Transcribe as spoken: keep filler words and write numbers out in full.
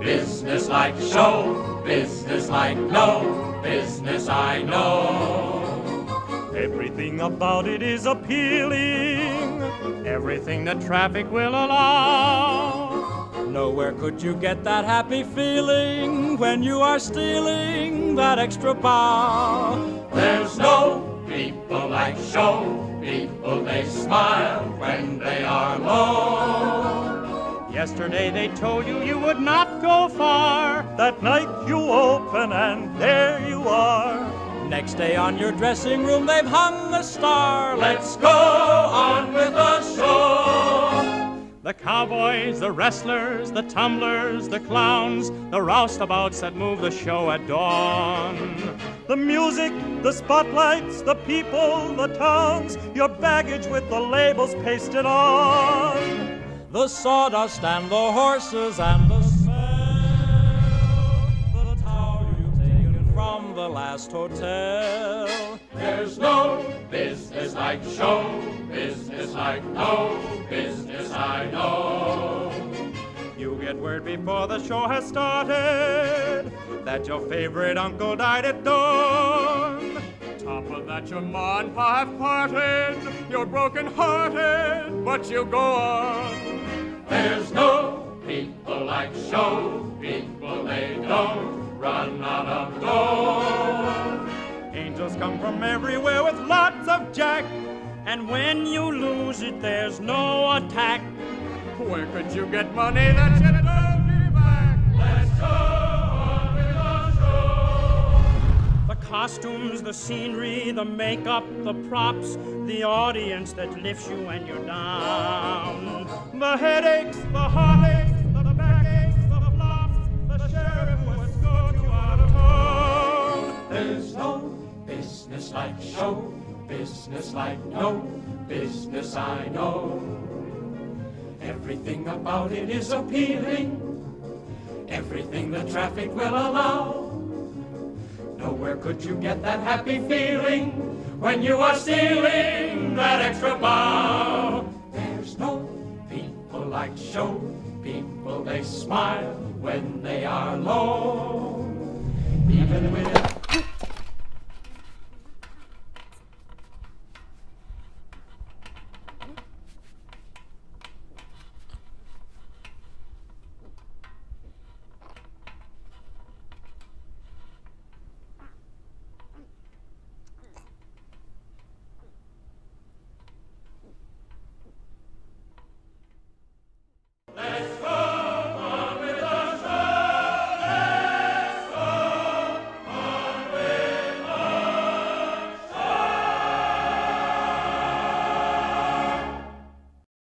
business like show, business like no business I know. Everything about it is appealing, everything the traffic will allow. Nowhere could you get that happy feeling when you are stealing that extra bow. There's no people like show, people they smile when they are low. Yesterday they told you you would not go far. That night you open and there you are. Next day on your dressing room they've hung the star. Let's go on with the show. The cowboys, the wrestlers, the tumblers, the clowns, the roustabouts that move the show at dawn. The music, the spotlights, the people, the towns, your baggage with the labels pasted on. The sawdust and the horses and the the tower you've taken from the last hotel. There's no business like show, business like no business I know. You get word before the show has started that your favorite uncle died at dawn. Top of that, your ma and pa have parted. You're broken hearted, but you go on. There's no people like show, people they don't run out of dough. Angels come from everywhere with lots of jack, and when you lose it, there's no attack. Where could you get money that you don't give back? Let's go on with the show. The costumes, the scenery, the makeup, the props, the audience that lifts you when you're down. The headaches, the heartaches, the backaches, the flops, the sheriff who escorts you out of town. There's no business like show, business like no business I know. Everything about it is appealing, everything the traffic will allow. Nowhere could you get that happy feeling when you are stealing that extra bow. There's no people like show, people they smile when they are low. Even with